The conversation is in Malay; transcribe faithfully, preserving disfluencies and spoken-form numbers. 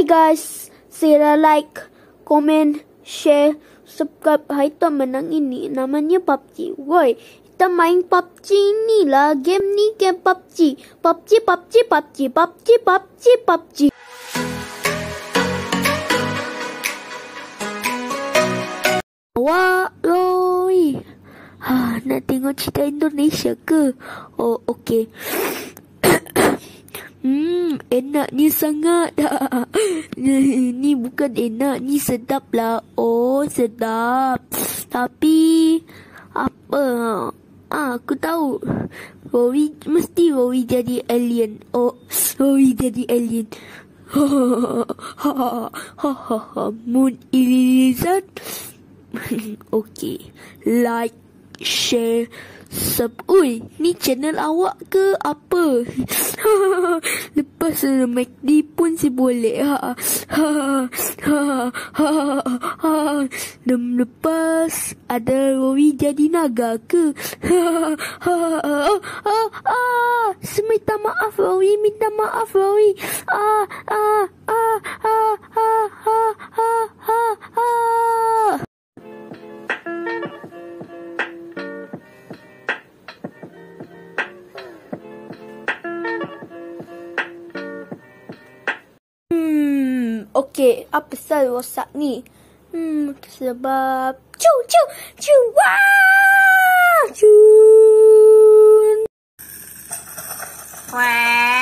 guys, share, like, komen, share, subscribe. Hai teman ini namanya P U B G. Woi, kita main P U B G ni lah. Game ni game P U B G. P U B G, P U B G, P U B G, P U B G, P U B G, P U B G. Lawak Rori. Ha, nak tengok cerita Indonesia ke? Oh, okey. Hmm, enaknya sangat. Ni bukan enak, ni sedap lah. Oh, sedap. Tapi apa? Ah, aku tahu. Rori mesti Rori jadi alien. Oh, Rori jadi alien. Ha ha ha ha. Moon Illusion. Okey. Like, share, sub. Ui, ni channel awak ke apa? Lepas uh, M A C D pun si boleh. Ha ha ha ha ha. Dan lepas ada Rori jadi naga ke? Ha ha ha ha. Minta maaf Rori, minta maaf Rori. Ah ah ah ah ah ah ah ah. Okey, apa pasal rosak ni? Hmm, sebab cu cu cu wah! Cu. Wah!